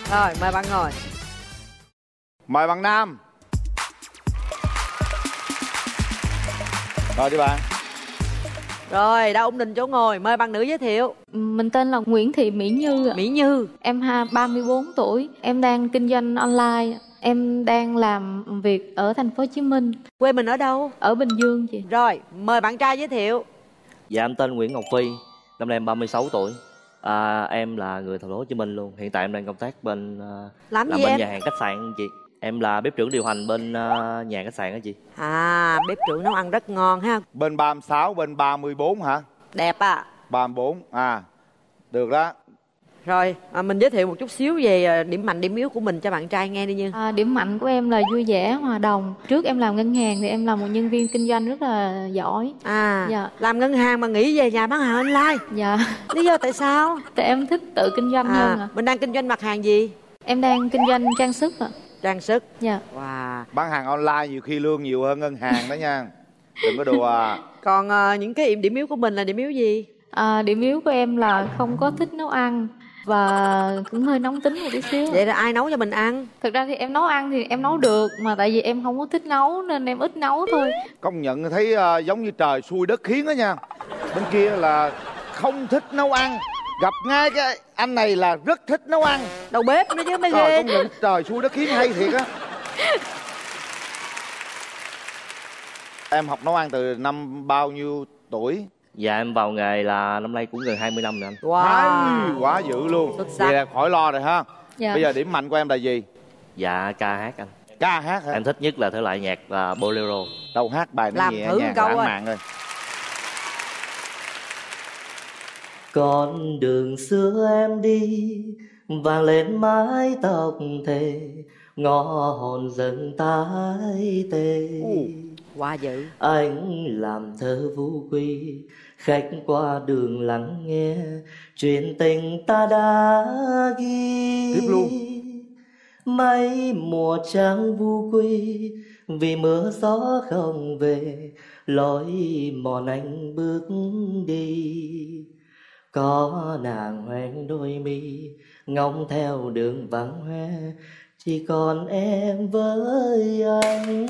Rồi mời bạn ngồi. Mời bạn nam. Rồi đi bạn. Rồi đã ổn định chỗ ngồi, mời bạn nữ giới thiệu. Mình tên là Nguyễn Thị Mỹ Như. Mỹ Như. Em 34 tuổi. Em đang kinh doanh online. Em đang làm việc ở thành phố Hồ Chí Minh. Quê mình ở đâu? Ở Bình Dương chị. Rồi mời bạn trai giới thiệu. Dạ em tên Nguyễn Ngọc Phi, năm nay em 36 tuổi. Em là người thành phố Hồ Chí Minh luôn. Hiện tại em đang công tác bên Làm làm gì bên em? nhà hàng khách sạn chị. Em là bếp trưởng điều hành bên nhà khách sạn đó chị. Bếp trưởng nấu ăn rất ngon ha. Bên 36, bên 34 hả? Đẹp à. 34, được đó. Rồi mình giới thiệu một chút xíu về điểm mạnh điểm yếu của mình cho bạn trai nghe đi Như. Điểm mạnh của em là vui vẻ, hòa đồng. Trước em làm ngân hàng thì em là một nhân viên kinh doanh rất là giỏi. Dạ. Làm ngân hàng mà nghỉ về nhà bán hàng online. Dạ. Lý do tại sao? Tại em thích tự kinh doanh hơn ạ. Mình đang kinh doanh mặt hàng gì? Em đang kinh doanh trang sức ạ. Trang sức. Dạ. Wow. Bán hàng online nhiều khi lương nhiều hơn ngân hàng đó nha. Đừng có đùa. Còn những cái điểm yếu của mình là điểm yếu gì? Điểm yếu của em là không có thích nấu ăn và cũng hơi nóng tính một tí xíu. Vậy là ai nấu cho mình ăn? Thực ra thì em nấu ăn thì em nấu được, mà tại vì em không có thích nấu nên em ít nấu thôi. Công nhận thấy giống như trời xui đất khiến đó nha. Bên kia là không thích nấu ăn, gặp ngay cái anh này là rất thích nấu ăn. Đầu bếp nữa chứ mới Trời, ghê. công nhận trời xui đất khiến hay thiệt á. Em học nấu ăn từ năm bao nhiêu tuổi? Dạ em vào nghề là năm nay cũng gần 20 năm rồi anh. Wow. Quá dữ luôn. Xuất sắc. Vậy là khỏi lo rồi ha. Dạ. Bây giờ điểm mạnh của em là gì? Dạ ca hát anh. Ca hát hả? Em thích nhất là thể loại nhạc bolero. Đâu hát bài nó Làm nhẹ thử nhàng câu lãng ơi. mạn rồi. Con đường xưa em đi vàng lên mái tóc thề, ngõ hồn dần tái tê. Quá dữ. Anh làm thơ vũ quy, khách qua đường lắng nghe chuyện tình ta đã ghi. Tiếp luôn. Mấy mùa trắng vu quy, vì mưa gió không về, lối mòn anh bước đi. Có nàng hoen đôi mi, ngóng theo đường vắng hoe, chỉ còn em với anh.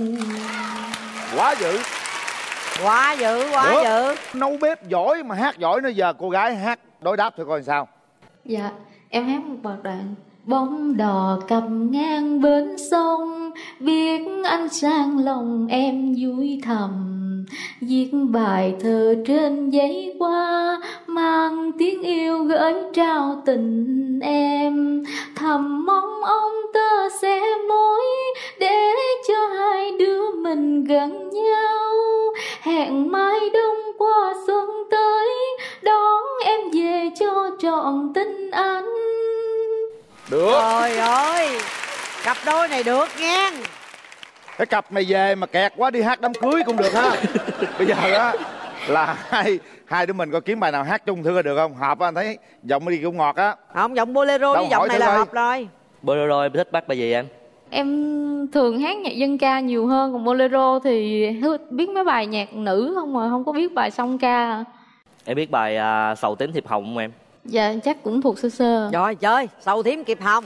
Quá dữ. Quá dữ, quá Được. dữ. Nấu bếp giỏi mà hát giỏi nữa. Giờ cô gái hát đối đáp thôi coi sao. Dạ, em hát một bài đoạn. Bóng đò cặp ngang bến sông, biết anh sang lòng em vui thầm. Viết bài thơ trên giấy qua, mang tiếng yêu gửi trao tình em. Thầm mong ông tơ sẽ mối, để cho hai đứa mình gần nhau. Hẹn mai đông qua xuân tới, đón em về cho trọn tình anh. Được. Trời ơi, cặp đôi này được nha. Cái cặp này về mà kẹt quá đi hát đám cưới cũng được ha. Bây giờ á là hai đứa mình coi kiếm bài nào hát chung thử được không? Hợp á, anh thấy giọng đi cũng ngọt á. Không, giọng bolero Đâu, với giọng hỏi này thử là coi. hợp rồi. Bolero em thích bắt bài gì em? Em thường hát nhạc dân ca nhiều hơn, còn bolero thì biết mấy bài nhạc nữ không mà không có biết bài song ca. Em biết bài Sầu Tím Thiệp Hồng không em? Dạ chắc cũng thuộc sơ sơ. Rồi chơi sầu thím kịp hồng.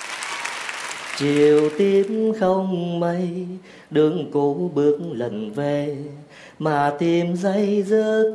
Chiều tím không mây, đường cũ bước lần về, mà tìm dây dứt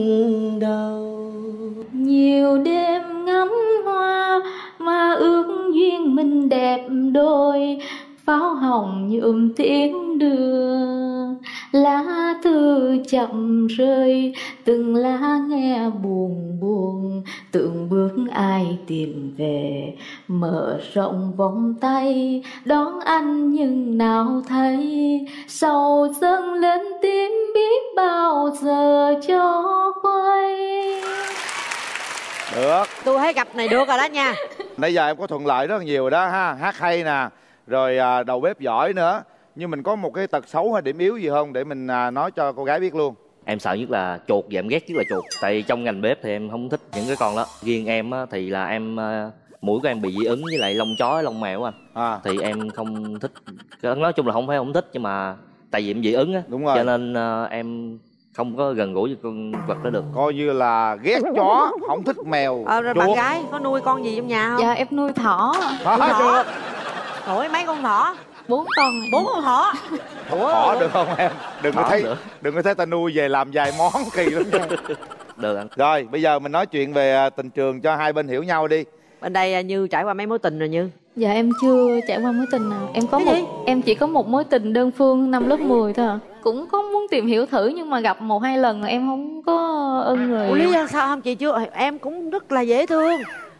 đâu. Nhiều đêm ngắm hoa, mà ước duyên mình đẹp đôi. Pháo hồng nhuộm tiếng đường, lá thư chậm rơi, từng lá nghe buồn buồn. Từng bước ai tìm về, mở rộng vòng tay đón anh nhưng nào thấy. Sầu dâng lên tim biết bao giờ cho quay. Được. Tôi thấy cặp này được rồi đó nha. Nãy giờ em có thuận lợi rất là nhiều đó ha. Hát hay nè, rồi đầu bếp giỏi nữa. Nhưng mình có một cái tật xấu hay điểm yếu gì không để mình nói cho cô gái biết luôn? Em sợ nhất là chuột, và em ghét nhất là chuột. Tại vì trong ngành bếp thì em không thích những cái con đó. Riêng em á, thì là em mũi của em bị dị ứng với lại lông chó, lông mèo anh. Thì em không thích. Nói chung là không phải không thích, nhưng mà tại vì em dị ứng á, đúng rồi. cho nên em không có gần gũi với con vật đó được. Coi như là ghét chó, không thích mèo. Rồi bạn gái có nuôi con gì trong nhà không? Dạ em nuôi thỏ. Thỏ. Ủa mấy con thỏ? 4 con. 4 con thỏ. Thỏ được không em? Đừng có thấy ta nuôi về làm vài món kỳ lắm nha. Được anh. Rồi bây giờ mình nói chuyện về tình trường cho hai bên hiểu nhau đi. Bên đây Như trải qua mấy mối tình rồi Như? Dạ em chưa trải qua mối tình nào. Em chỉ có một mối tình đơn phương năm lớp 10 thôi à. Cũng có muốn tìm hiểu thử nhưng mà gặp 1-2 lần là em không có ưng rồi. Ủa, lý do sao không chị? Chưa, em cũng rất là dễ thương.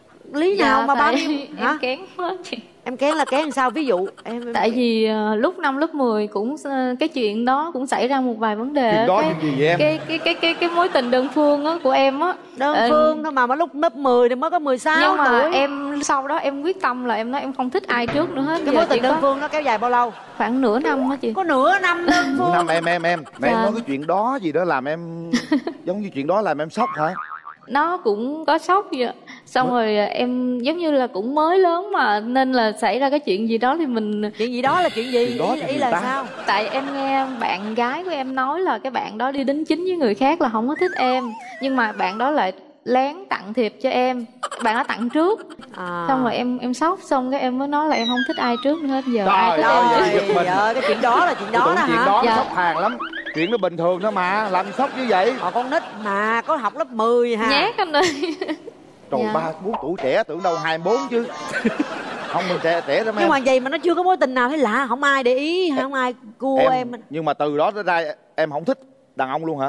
Lý nào mà bao nhiêu em kén quá chị. Em kén là kén sao? Ví dụ em tại vì lúc năm lớp 10 cũng cái chuyện đó cũng xảy ra một vài vấn đề. Chuyện đó chuyện gì vậy em? Cái mối tình đơn phương á của em á. Đơn phương thôi mà lúc lớp 10 thì mới có 16 nhưng mà tuổi. em sau đó em quyết tâm là em nói em không thích ai trước nữa hết. Cái mối tình đơn phương nó kéo dài bao lâu? Khoảng nửa năm á chị. Có nửa năm đơn phương? Nửa năm em mà em nói cái chuyện đó gì đó làm em giống như chuyện đó làm em sốc hả? Nó cũng có sốc vậy. Xong rồi em giống như là cũng mới lớn mà nên là xảy ra cái chuyện gì đó thì mình... Chuyện gì đó là chuyện gì? Chuyện đó ý là sao? Tại em nghe bạn gái của em nói là cái bạn đó đi đính chính với người khác là không có thích em. Nhưng mà bạn đó lại lén tặng thiệp cho em. Bạn đó tặng trước. Xong rồi em sốc. Xong cái em mới nói là em không thích ai trước nữa hết. Giờ ai thích em. Trời ơi, cái chuyện đó là chuyện đó hả? Chuyện đó sốc hàng lắm. Chuyện nó bình thường thôi mà, làm sốc như vậy. Con nít mà, có học lớp 10 hả? Nhát anh ơi. Trời, 3-4 tuổi trẻ, tưởng đâu 24 chứ. Không, mình trẻ lắm em. Nhưng mà vậy mà nó chưa có mối tình nào thấy lạ, không ai để ý, không ai cua em. Nhưng mà từ đó tới ra em không thích đàn ông luôn hả?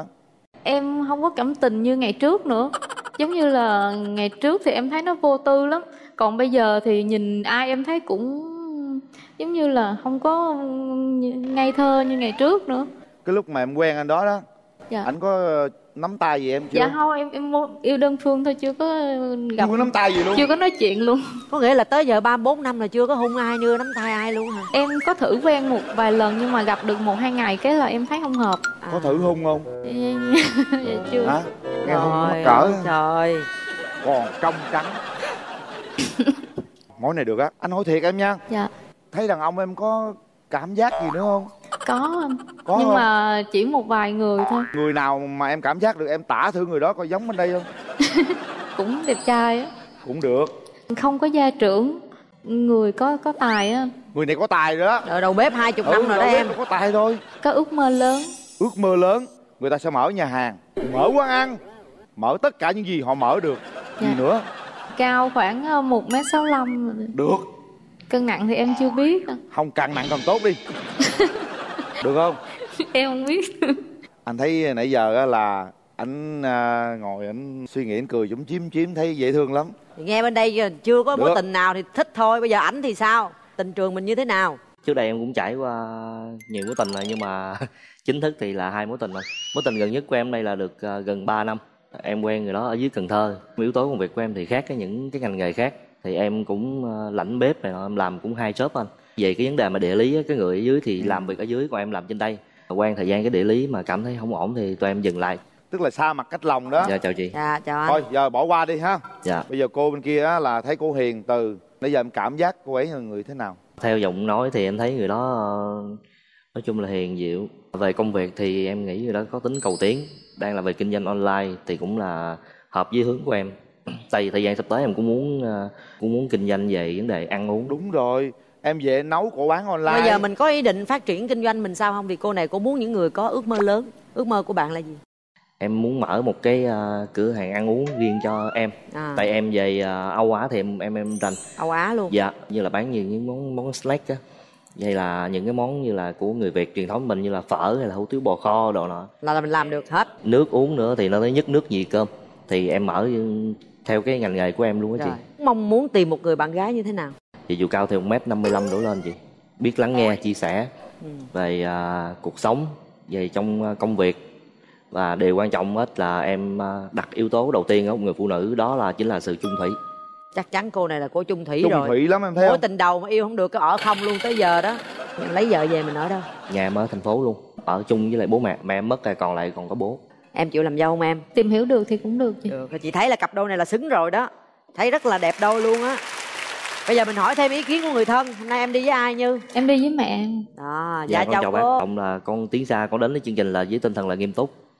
Em không có cảm tình như ngày trước nữa. Giống như là ngày trước thì em thấy nó vô tư lắm. Còn bây giờ thì nhìn ai em thấy cũng giống như là không có ngây thơ như ngày trước nữa. Cái lúc mà em quen anh đó dạ. Anh có nắm tay gì em chưa? Dạ không, em yêu đơn phương thôi, chưa có gặp. Chưa có nắm tay gì luôn? Chưa có nói chuyện luôn. Có nghĩa là tới giờ 34 năm là chưa có hôn ai, chưa nắm tay ai luôn hả? Em có thử quen một vài lần nhưng mà gặp được 1-2 ngày cái là em thấy không hợp. Có thử hôn không? Dạ chưa. Hả? Nghe hôn mắc cỡ. Trời. Còn trong trắng. Mối này được á. Anh hỏi thiệt em nha. Dạ. Thấy đàn ông em có cảm giác gì nữa không? Có anh. Có nhưng không? Mà chỉ một vài người thôi. Người nào mà em cảm giác được em tả thử người đó coi giống bên đây không? Cũng đẹp trai á. Cũng được. Không có gia trưởng, người có tài á. Người này có tài rồi đó. Rồi đầu bếp 20 năm rồi đó em. Có tài thôi. Có ước mơ lớn. Ước mơ lớn. Người ta sẽ mở nhà hàng, mở quán ăn, mở tất cả những gì họ mở được. Gì nữa? Cao khoảng 1m65. Được. Cân nặng thì em chưa biết. Không, càng nặng càng tốt đi. Được không? Em không biết. Anh thấy nãy giờ là anh ngồi anh suy nghĩ, anh cười chúm chím thấy dễ thương lắm. Nghe bên đây chưa có mối tình nào thì thích thôi. Bây giờ ảnh thì sao? Tình trường mình như thế nào? Trước đây em cũng trải qua nhiều mối tình rồi nhưng mà chính thức thì là 2 mối tình. Mối tình gần nhất của em đây là được gần 3 năm. Em quen người đó ở dưới Cần Thơ. Yếu tố công việc của em thì khác những cái ngành nghề khác. Thì em cũng lãnh bếp này, em làm cũng 2 job anh. Về cái vấn đề mà địa lý, cái người ở dưới thì làm việc ở dưới, còn em làm trên đây. Quen thời gian cái địa lý mà cảm thấy không ổn thì tụi em dừng lại. Tức là xa mặt cách lòng đó. Dạ chào chị. Dạ chào anh. Thôi giờ bỏ qua đi ha. Dạ. Bây giờ cô bên kia là thấy cô hiền từ. Bây giờ em cảm giác cô ấy là người thế nào? Theo giọng nói thì em thấy người đó nói chung là hiền dịu. Về công việc thì em nghĩ người đó có tính cầu tiến. Đang là về kinh doanh online thì cũng là hợp với hướng của em. Tại vì thời gian sắp tới em cũng muốn kinh doanh về vấn đề ăn uống. Đúng rồi. Em về nấu cổ bán online. Bây giờ mình có ý định phát triển kinh doanh mình sao không? Vì cô này cô muốn những người có ước mơ lớn. Ước mơ của bạn là gì? Em muốn mở một cái cửa hàng ăn uống riêng cho em. Tại em về Âu Á thì em rành. Âu Á luôn? Dạ, như là bán nhiều những món snack á. Vậy là những cái món như là của người Việt truyền thống mình như là phở hay là hủ tiếu bò kho đồ nọ. Là mình làm được hết. Nước uống nữa thì nó tới nhất nước gì cơm. Thì em mở theo cái ngành nghề của em luôn á chị. Mong muốn tìm một người bạn gái như thế nào? Thì dù cao thì 1m55 đổ lên chị. Biết lắng nghe, chia sẻ về cuộc sống, về trong công việc. Và điều quan trọng hết là em đặt yếu tố đầu tiên ở một người phụ nữ, đó là chính là sự chung thủy. Chắc chắn cô này là cô chung thủy chung rồi. Chung thủy lắm em thấy không? Mối tình đầu mà yêu không được cái ở không luôn tới giờ đó. Mình lấy vợ về mình ở đâu? Nhà em ở thành phố luôn. Ở chung với lại bố mẹ. Mẹ em mất rồi còn lại còn có bố. Em chịu làm dâu không em? Tìm hiểu được thì cũng được chị. Được, chị thấy là cặp đôi này là xứng rồi đó. Thấy rất là đẹp đôi luôn á. Bây giờ mình hỏi thêm ý kiến của người thân. Hôm nay em đi với ai Như? Em đi với mẹ. Đó, dạ chào con chào cô. bác. Là con tiến xa, con đến với chương trình là với tinh thần là nghiêm túc.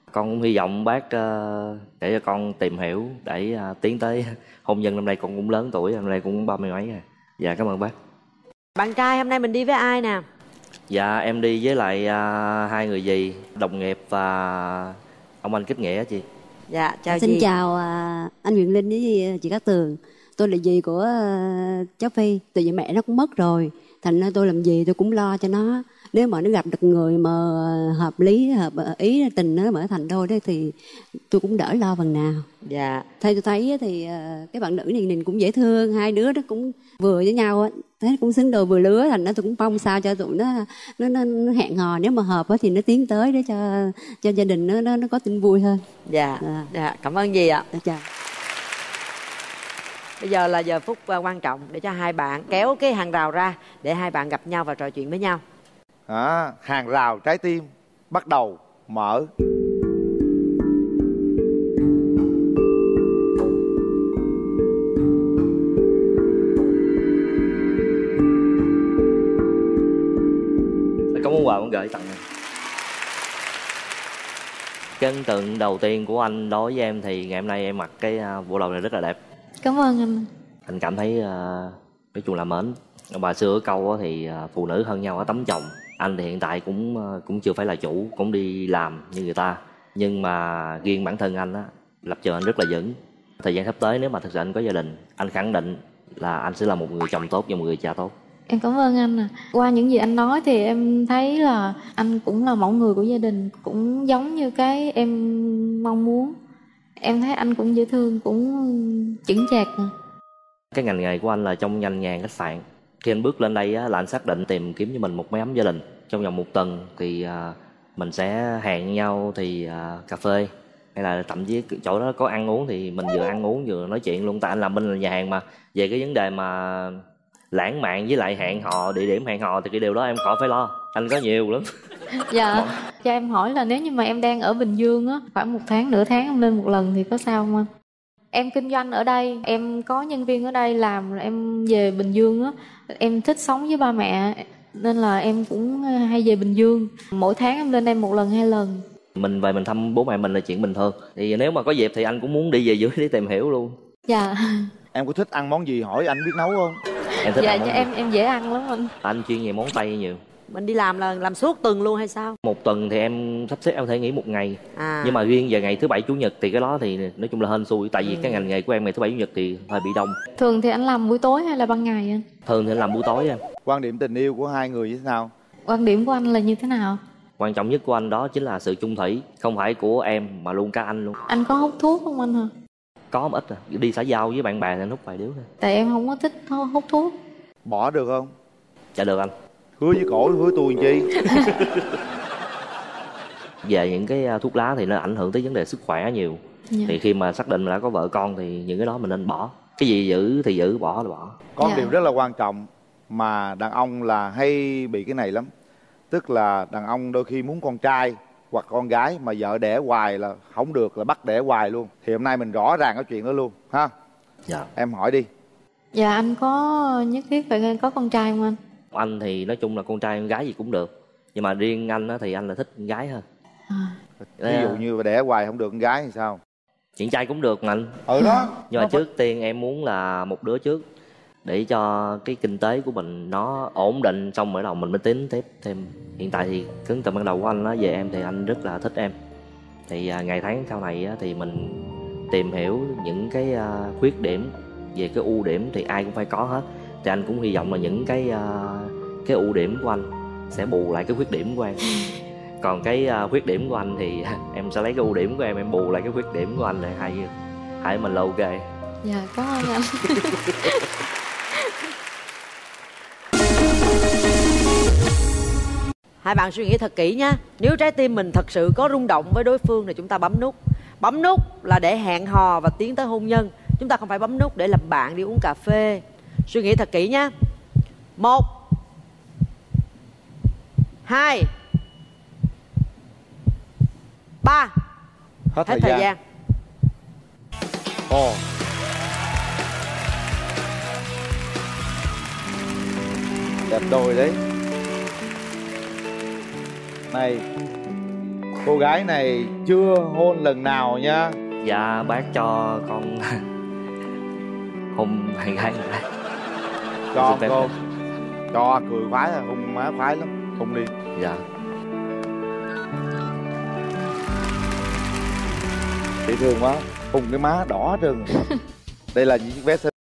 Con cũng hy vọng bác để cho con tìm hiểu để tiến tới hôn nhân. Năm nay con cũng lớn tuổi, năm nay cũng 30 mấy rồi. Dạ cảm ơn bác. Bạn trai hôm nay mình đi với ai nè? Dạ em đi với lại hai người dì, đồng nghiệp và ông anh kết nghĩa chị. Dạ chào Xin dì. chào anh Huyền Linh với chị Cát Tường. Tôi là dì của cháu Phi. Tại vì mẹ nó cũng mất rồi, thành ra tôi làm dì tôi cũng lo cho nó. Nếu mà nó gặp được người mà hợp lý, hợp ý, tình nó mở thành đôi đấy thì tôi cũng đỡ lo phần nào. Dạ. Theo tôi thấy thì cái bạn nữ này nhìn cũng dễ thương, hai đứa nó cũng vừa với nhau á, thấy cũng xứng đôi vừa lứa, thành nó tôi cũng mong sao cho tụi nó hẹn hò, nếu mà hợp thì nó tiến tới để cho gia đình nó có tin vui hơn. Dạ. Dạ cảm ơn dì ạ. Chào. Bây giờ là giờ phút quan trọng để cho hai bạn kéo cái hàng rào ra để hai bạn gặp nhau và trò chuyện với nhau. Hàng rào trái tim bắt đầu mở. Có món quà muốn gửi tặng em. Cái ấn tượng đầu tiên của anh đối với em thì ngày hôm nay em mặc cái bộ đồ này rất là đẹp. Cảm ơn anh. Anh cảm thấy nói chung là mến. Bà xưa ở câu thì phụ nữ hơn nhau ở tấm chồng. Anh thì hiện tại cũng chưa phải là chủ, cũng đi làm như người ta. Nhưng mà riêng bản thân anh á, lập trường anh rất là vững. Thời gian sắp tới nếu mà thực sự anh có gia đình, anh khẳng định là anh sẽ là một người chồng tốt và một người cha tốt. Em cảm ơn anh à. Qua những gì anh nói thì em thấy là anh cũng là mẫu người của gia đình, cũng giống như cái em mong muốn. Em thấy anh cũng dễ thương, cũng chững chạc. Cái ngành nghề của anh là trong ngành nghề khách sạn. Khi anh bước lên đây á, là anh xác định tìm kiếm cho mình một mái ấm gia đình. Trong vòng 1 tuần thì mình sẽ hẹn nhau thì cà phê, hay là thậm chí chỗ đó có ăn uống thì mình vừa ăn uống vừa nói chuyện luôn. Tại anh làm bên là nhà hàng mà. Về cái vấn đề mà lãng mạn với lại hẹn hò, địa điểm hẹn hò thì cái điều đó em khỏi phải lo, anh có nhiều lắm. Dạ. Cho em hỏi là nếu như mà em đang ở Bình Dương á, khoảng 1 tháng, nửa tháng em lên một lần thì có sao không anh? Em kinh doanh ở đây, em có nhân viên ở đây làm, rồi em về Bình Dương á, em thích sống với ba mẹ nên là em cũng hay về Bình Dương. Mỗi tháng em lên đây 1 lần 2 lần. Mình về mình thăm bố mẹ mình là chuyện bình thường. Thì nếu mà có dịp thì anh cũng muốn đi về dưới để tìm hiểu luôn. Dạ. Em có thích ăn món gì hỏi anh biết nấu không? Em thích Dạ ăn món gì? em dễ ăn lắm anh. Anh chuyên về món Tây nhiều. Mình đi làm là làm suốt tuần luôn hay sao? 1 tuần thì em sắp xếp em có thể nghỉ 1 ngày. Nhưng mà riêng về ngày thứ Bảy Chủ nhật thì cái đó thì nói chung là hên xui. Tại vì cái ngành nghề của em ngày thứ Bảy Chủ nhật thì hơi bị đông. Thường thì anh làm buổi tối hay là ban ngày anh? Thường thì anh làm buổi tối em. Quan điểm tình yêu của hai người như thế nào? Quan điểm của anh là như thế nào? Quan trọng nhất của anh đó chính là sự chung thủy. Không phải của em mà luôn cả anh luôn. Anh có hút thuốc không anh hả? Có một ít à. Đi xã giao với bạn bè thì anh hút vài điếu thôi. Tại em không có thích hút thuốc. Bỏ được không? Dạ được anh. Hứa với cổ hứa tôi làm chi? Về những cái thuốc lá thì nó ảnh hưởng tới vấn đề sức khỏe nhiều. Thì khi mà xác định mình đã có vợ con thì những cái đó mình nên bỏ. Cái gì giữ thì giữ, bỏ là bỏ. Có điều rất là quan trọng mà đàn ông là hay bị cái này lắm. Tức là đàn ông đôi khi muốn con trai hoặc con gái mà vợ đẻ hoài là không được, là bắt đẻ hoài luôn. Thì hôm nay mình rõ ràng cái chuyện đó luôn ha. Dạ. Em hỏi đi. Dạ anh có nhất thiết phải có con trai không anh? Anh thì nói chung là con trai con gái gì cũng được. Nhưng mà riêng anh thì anh là thích con gái hơn. Ví dụ như đẻ hoài không được con gái thì sao? Chuyện trai cũng được mà anh. Đó. Nhưng mà trước tiên em muốn là một đứa trước, để cho cái kinh tế của mình nó ổn định, xong mới đầu mình mới tính tiếp thêm. Hiện tại thì cái ấn tượng ban đầu của anh về em thì anh rất là thích em. Thì ngày tháng sau này thì mình tìm hiểu những cái khuyết điểm về cái ưu điểm thì ai cũng phải có hết. Thì anh cũng hy vọng là những cái ưu điểm của anh sẽ bù lại cái khuyết điểm của em. Còn cái khuyết điểm của anh thì em sẽ lấy cái ưu điểm của em bù lại cái khuyết điểm của anh, để hai mình là ok. Dạ cảm ơn anh. Hai bạn suy nghĩ thật kỹ nha. Nếu trái tim mình thật sự có rung động với đối phương thì chúng ta bấm nút. Bấm nút là để hẹn hò và tiến tới hôn nhân. Chúng ta không phải bấm nút để làm bạn đi uống cà phê. Suy nghĩ thật kỹ nha. 1 2 3. Hết thời gian. Ồ. Đẹp đôi đấy. Này, Cô gái này chưa hôn lần nào nha. Dạ bác cho con hôn bạn gái rồi đấy. Cho Xin phép cô. phép. Cho cười khoái à, hôn má khoái lắm. Hôn đi. Dạ. Dễ thương quá. Hôn cái má đỏ trơn. Đây là những chiếc vé xe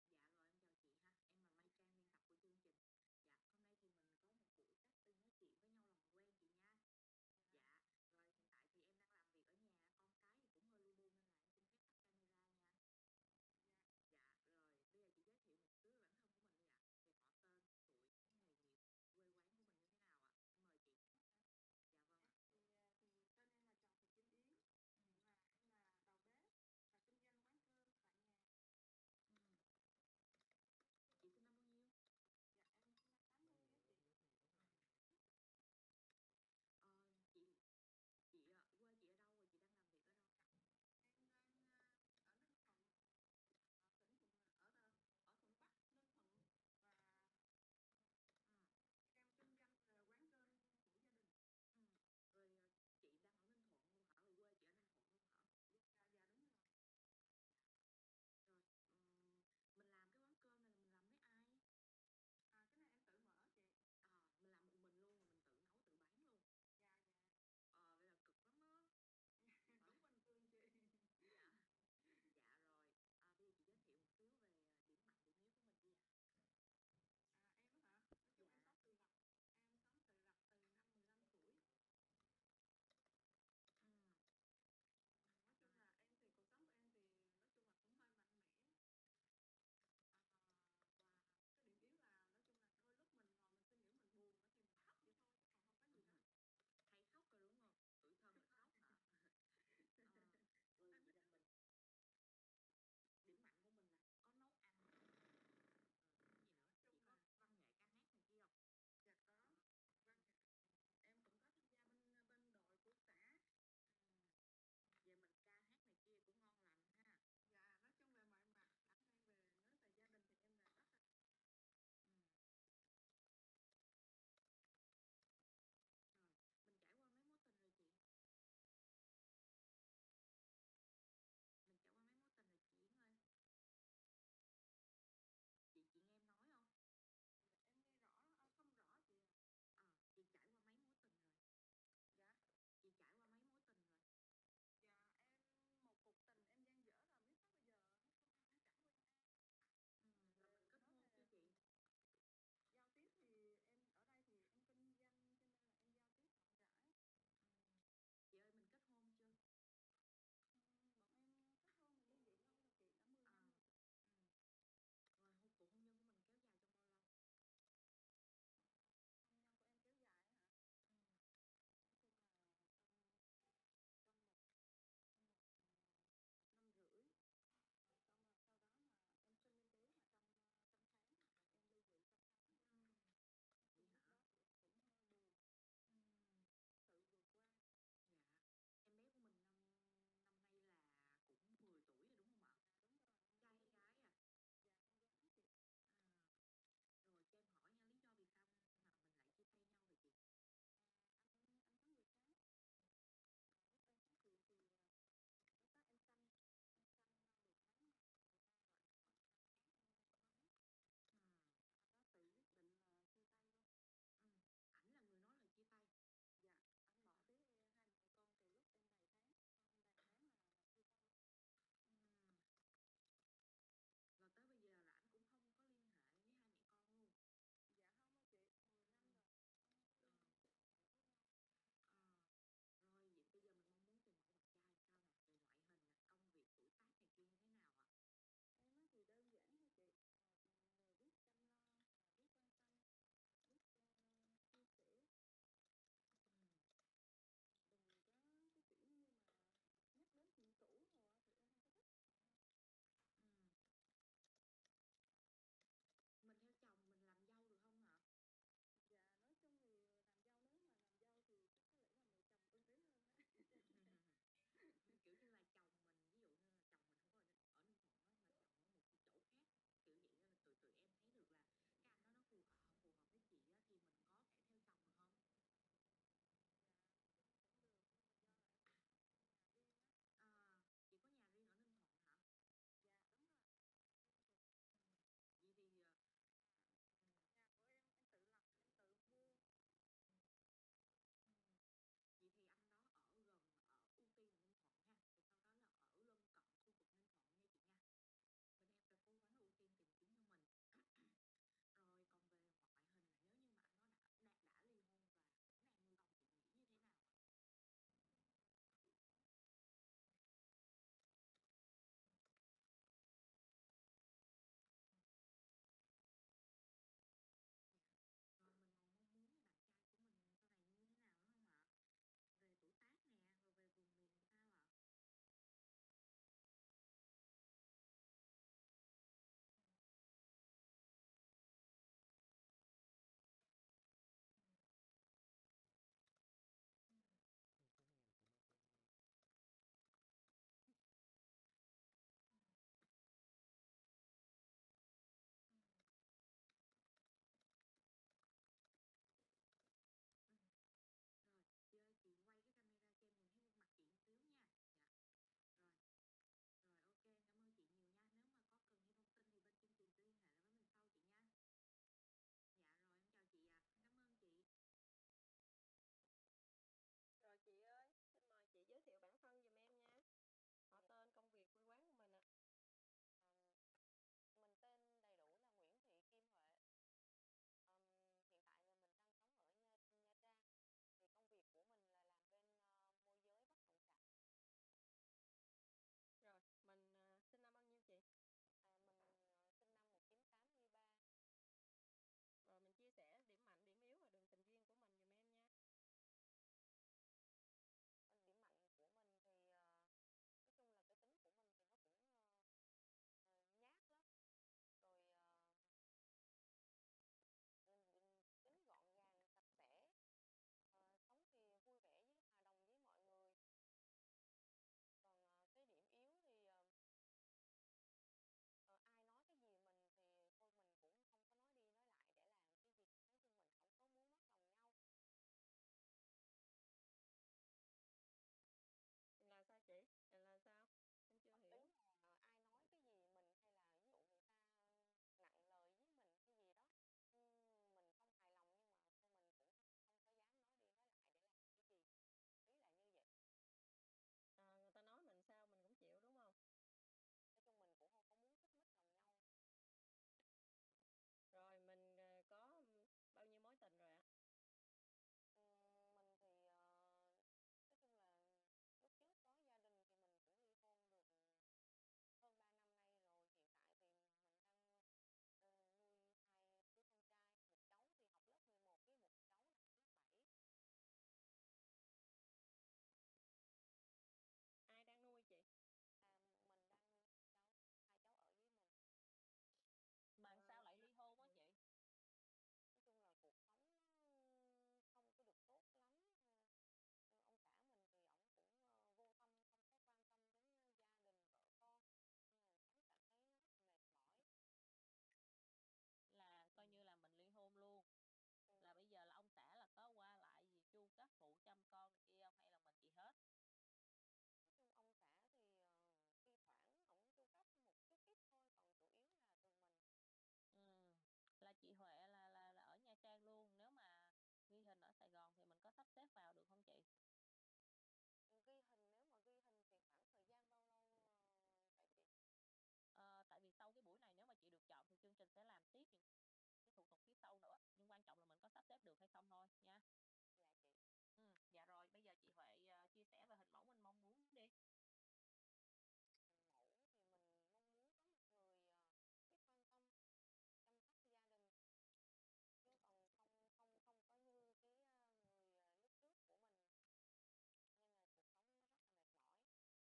phụ chăm con này kia không, hay là mình chị hết? Nói chung ông xã thì thi thoảng ổng chu cấp một chút ít thôi, còn chủ yếu là từ mình. Ừ. Là chị Huệ là ở Nha Trang luôn, nếu mà ghi hình ở Sài Gòn thì mình có sắp xếp vào được không chị? Ghi hình, nếu mà ghi hình thì khoảng thời gian bao lâu vậy chị? Tại vì sau cái buổi này nếu mà chị được chọn thì chương trình sẽ làm tiếp những cái thủ tục phía sau nữa, nhưng quan trọng là mình có sắp xếp được hay không thôi nha. Dạ chị. Dạ rồi, bây giờ chị Huệ chia sẻ về hình mẫu mình mong muốn đi. Hình mẫu thì mình mong muốn có một người biết quan tâm, chăm sóc gia đình, chứ còn không không không có như cái người lúc trước của mình, nên là cuộc sống nó rất là mệt mỏi.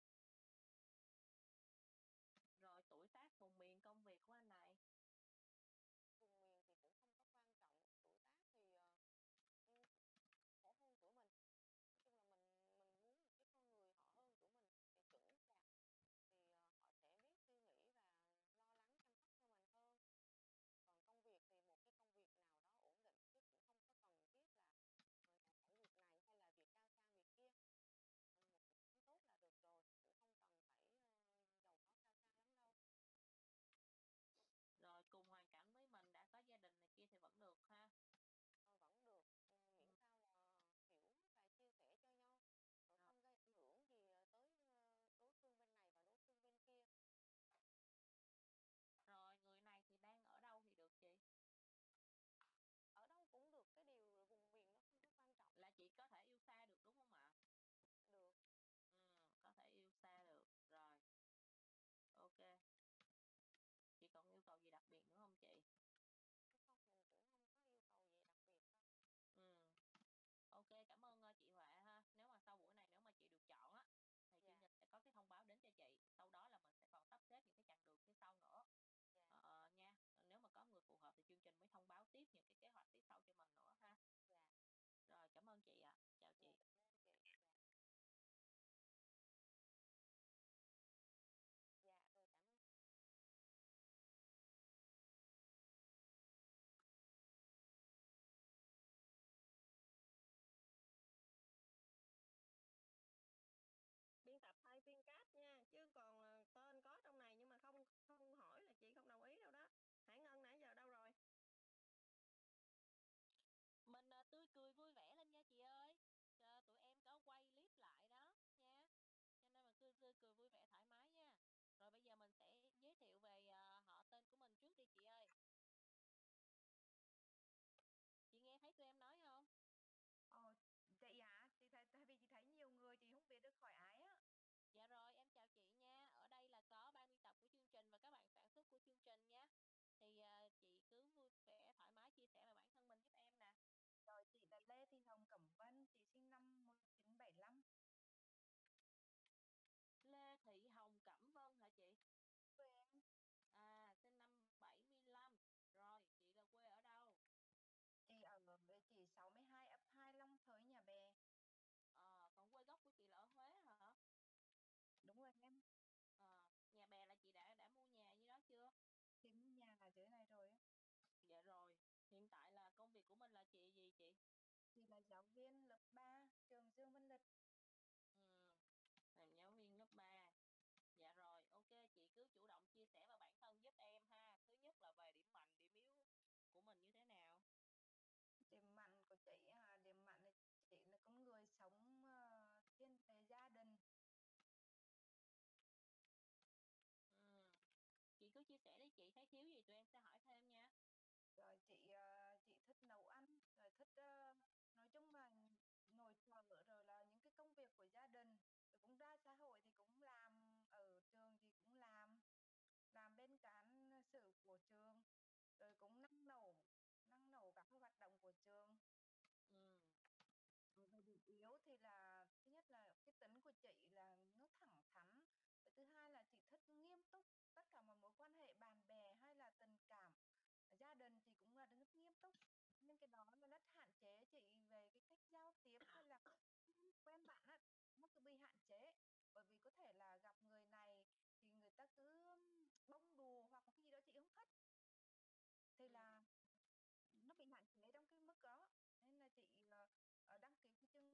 Rồi tuổi tác, vùng miền, công việc của anh này. Vùng miền thì cũng không có quan trọng, tuổi tác thì trẻ hơn tuổi mình. Nói chung là mình muốn một cái con người họ hơn tuổi mình thì chững chạc, thì họ sẽ biết suy nghĩ và lo lắng chăm sóc cho mình hơn. Còn công việc thì một cái công việc nào đó ổn định, chứ cũng không có cần thiết là phải việc này hay là việc cao sang việc kia. Một cuộc sống tốt là được rồi, cũng không cần phải giàu có cao sang lắm đâu. Rồi cùng hoàn cảnh với mình, đã có gia đình này kia thì vẫn được ha. Vẫn được, miễn Ừ. sao là hiểu và chia sẻ cho nhau, Rồi. không gây ảnh hưởng gì tới đối phương bên này và đối phương bên kia. Rồi người này thì đang ở đâu thì được chị? Ở đâu cũng được, cái điều vùng miền nó không có quan trọng. Là chị có thể yêu xa được đúng không ạ? Được. Có thể yêu xa được. Rồi, ok. Chị còn yêu cầu gì đặc biệt nữa không chị? Không, mình cũng không có yêu cầu gì đặc biệt đâu. Ừ. Ok, cảm ơn chị Huệ ha. Nếu mà sau buổi này nếu mà chị được chọn á thì chương Dạ. trình sẽ có cái thông báo đến cho chị. Sau đó là mình sẽ còn sắp xếp những cái chặng đường phía sau nữa. Dạ. Nha. Nếu mà có người phù hợp thì chương trình mới thông báo tiếp những cái kế hoạch phía sau cho mình nữa ha. Dạ. Rồi, cảm ơn chị ạ. Chào Dạ, chị. cảm ơn chị. Dạ. Dạ rồi, cảm ơn. Biên tập thay phiên cáp nha, chứ còn tên có trong này nhưng mà không không hỏi là chị không đồng ý đâu đó. Hải Ngân nãy giờ đâu rồi? Mình tươi cười vui vẻ lên nha chị ơi. Tụi em có quay clip lại đó nha. Cho nên mình cứ tươi cười vui vẻ thoải mái nha. Rồi bây giờ mình sẽ giới thiệu về họ tên của mình trước đi chị ơi. Chị nghe thấy tụi em nói không? Ồ, chị hả? Chị thấy tại vì chị thấy nhiều người chị không biết được khỏi ai á. Dạ rồi, em chào chị nha. Ở đây là có ban biên tập của chương trình và các bạn sản xuất của chương trình nha. Thì chị cứ vui vẻ thoải mái chia sẻ về bản thân mình giúp em nè. Rồi chị là Lê Thị Hồng Cẩm Vân, chị sinh năm 1975. Lê Thị Hồng Cẩm Vân hả chị? Quê em Sinh năm 75. Rồi, chị là quê ở đâu? chị ở với chị 62 ấp 2 Long Thới Nhà Bè. Còn quê gốc của chị là ở Huế hả? Đúng rồi em. Nhà bè là chị đã mua nhà như đó chưa? Chị mua nhà ở dưới này rồi á. Dạ rồi. Hiện tại là công việc của mình là chị gì chị? Chị là giáo viên lớp 3 trường Dương Văn Lịch. Ừ, làm giáo viên lớp 3. Dạ rồi, ok, chị cứ chủ động chia sẻ vào bản thân giúp em ha. Thứ nhất là về điểm mạnh, điểm yếu của mình như thế nào? Điểm mạnh của chị điểm mạnh là chị là con người sống thiên về gia đình. Ừ, chị cứ chia sẻ đi chị, thấy thiếu gì tụi em sẽ hỏi thêm nha. Rồi chị thích nấu ăn, rồi thích nói chung là nội trợ, rồi là những cái công việc của gia đình, rồi cũng ra xã hội thì cũng làm, ở trường thì cũng làm bên cán sự của trường, rồi cũng năng nổ các cái hoạt động của trường. Ừ, Về điểm yếu thì là thứ nhất là cái tính của chị là nó thẳng thắn, và thứ hai là chị thích nghiêm túc. Tất cả mọi mối quan hệ bạn bè hay là tình cảm gia đình chị cũng là rất nghiêm túc, nhưng cái đó là rất hạn chế chị về cái cách giao tiếp hay là quen bạn á. Nó cứ bị hạn chế, bởi vì có thể là gặp người này thì người ta cứ bông đùa hoặc một cái gì đó chị không thích, thì ừ, là nó bị hạn chế trong cái mức đó. Nên là chị đăng ký cái chương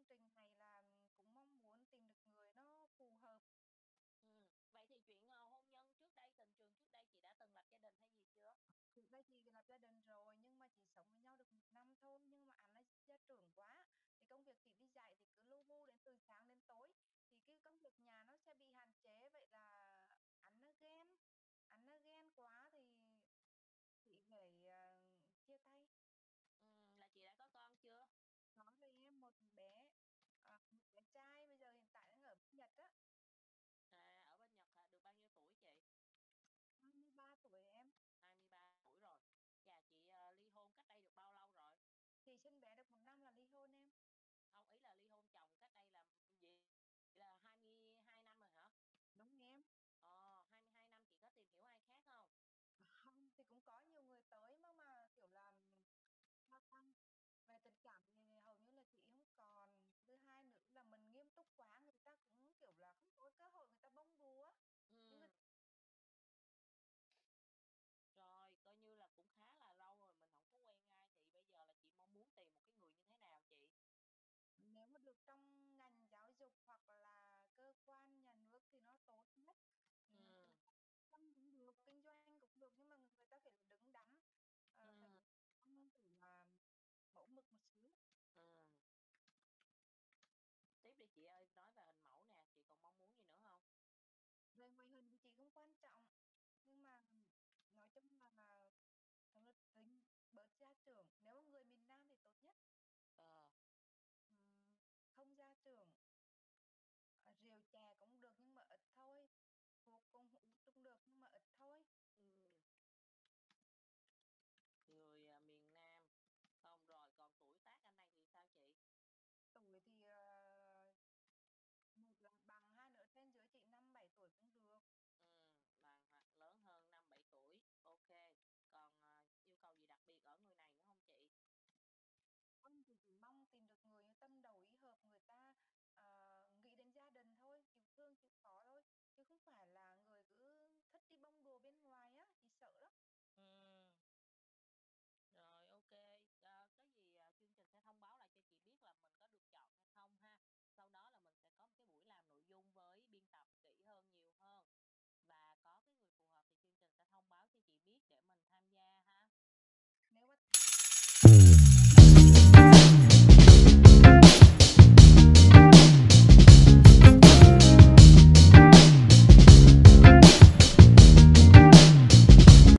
trình này là cũng mong muốn tìm được người nó phù hợp. Vậy thì chuyện hôn nhân trước đây, tình trường trước đây chị đã từng lập gia đình hay gì chưa? Trước đây chị lập gia đình rồi nhưng mà chỉ sống với nhau được 1 năm thôi, nhưng mà anh ấy gia trưởng quá thì công việc chị đi dạy thì cứ lu bu đến từ sáng đến tối, thì cái công việc nhà nó sẽ bị hạn chế. Vậy là anh nó ghen quá thì chị phải chia tay. Là chị đã có con chưa? Có rồi em, một bé trai bây giờ hiện tại đang ở bên Nhật á. Ở bên Nhật hả? Được bao nhiêu tuổi chị? 23 tuổi em. 23 tuổi rồi. Chà, chị ly hôn cách đây được bao lâu rồi? Chị sinh bé được 1 năm là ly hôn em. Không, ý là ly hôn chồng cách đây là gì? Là 22 năm rồi hả? Đúng em. 22 năm chị có tìm hiểu ai khác không? Không thì cũng có nhiều người tới mà kiểu là sao ta, về tình cảm thì hầu như là chị không còn. Thứ hai nữa là mình nghiêm túc quá, người ta cũng kiểu là không có cơ hội người ta bông đùa. Nhưng Ừ. Rồi, coi như là cũng khá là lâu rồi mình không có quen ai, thì bây giờ là chị mong muốn tìm một cái người như thế nào chị? nếu mà được trong ngành giáo dục hoặc là cơ quan nhà nước thì nó tốt nhất. Ừ. Kinh cũng được, kinh doanh cũng được, nhưng mà người ta phải là đứng đắn, phải Ừ. không phải là mẫu mực một xíu. Ừ. Tiếp đi chị ơi, nói về hình mẫu nè, chị còn mong muốn gì nữa không? Về ngoại hình thì chị không quan trọng, nhưng mà nói chung là thật là tính bớt gia trưởng, nếu mà người miền Nam thì tốt nhất. Ờ. Không gia trưởng, rượu chè cũng được nhưng mà ít thôi, thuộc cũng uống cũng được nhưng mà ít thôi. Ừ. Người miền Nam. Không, rồi còn tuổi tác anh này thì sao chị? Tuổi thì một là bằng, hai nữa trên dưới chị 5-7 tuổi cũng được. Bằng hoặc lớn hơn 5-7 tuổi, ok. Còn yêu cầu gì đặc biệt ở người này nữa không chị? Không thì chỉ mong tìm được người tâm đầu ý hợp, người ta nghĩ đến gia đình thôi, chịu thương chịu khó thôi, chứ không phải là người cứ thích đi bông đùa bên ngoài á, chị sợ lắm. Ừ. Rồi, ok. Có gì chương trình sẽ thông báo lại cho chị biết là mình có được chọn hay không ha. Sau đó là mình sẽ có một cái buổi làm nội dung với biên tập kỹ hơn, nhiều hơn, và có cái người phù hợp thì chương trình sẽ thông báo cho chị biết để mình tham gia ha. Nếu mà